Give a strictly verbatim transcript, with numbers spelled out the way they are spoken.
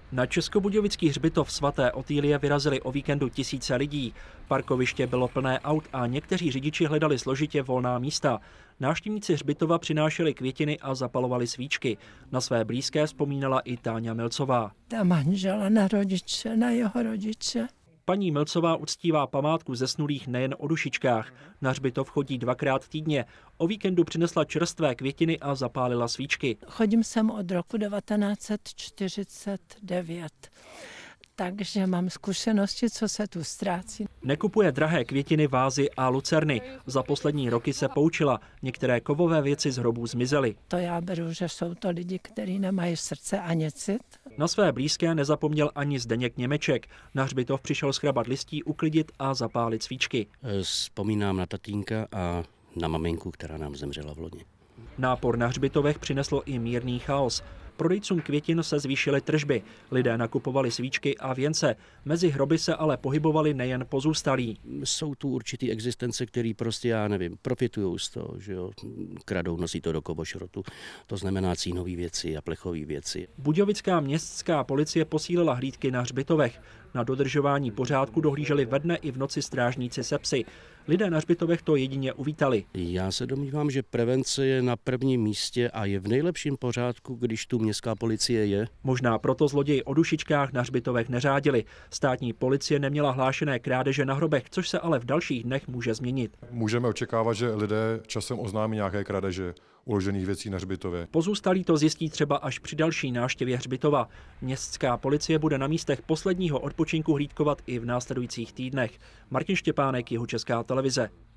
Na českobudějovický hřbitov svaté Otýlie vyrazili o víkendu tisíce lidí. Parkoviště bylo plné aut a někteří řidiči hledali složitě volná místa. Návštěvníci hřbitova přinášeli květiny a zapalovali svíčky. Na své blízké vzpomínala i Táňa Milcová. Ta manžela na rodiče, na jeho rodiče. Paní Milcová uctívá památku zesnulých nejen o dušičkách. Na hřbitov chodí dvakrát týdně. O víkendu přinesla čerstvé květiny a zapálila svíčky. Chodím sem od roku devatenáct set čtyřicet devět. Takže mám zkušenosti, co se tu ztrácí. Nekupuje drahé květiny, vázy a lucerny. Za poslední roky se poučila. Některé kovové věci z hrobů zmizely. To já beru, že jsou to lidi, kteří nemají srdce ani cit. Na své blízké nezapomněl ani Zdeněk Němeček. Na hřbitov přišel schrabat listí, uklidit a zapálit svíčky. Vzpomínám na tatínka a na maminku, která nám zemřela v loni. Nápor na hřbitovech přinesl i mírný chaos. Prodejcům květin se zvýšily tržby. Lidé nakupovali svíčky a věnce. Mezi hroby se ale pohybovali nejen pozůstalí. Jsou tu určitý existence, který prostě, já nevím, profitují z toho, že jo, kradou, nosí to do kovošrotu. To znamená cínové věci a plechové věci. Budějovická městská policie posílila hlídky na hřbitovech. Na dodržování pořádku dohlíželi ve dne i v noci strážníci se psy. Lidé na hřbitovech to jedině uvítali. Já se domnívám, že prevence je na prvním místě a je v nejlepším pořádku, když tu městská policie je. Možná proto zloději o dušičkách na hřbitovech neřádili. Státní policie neměla hlášené krádeže na hrobech, což se ale v dalších dnech může změnit. Můžeme očekávat, že lidé časem oznámí nějaké krádeže uložených věcí na hřbitově. Pozůstalí to zjistí třeba až při další návštěvě hřbitova. Městská policie bude na místech posledního odpočinku hlídkovat i v následujících týdnech. Martin Štěpánek, Jihočeská televize.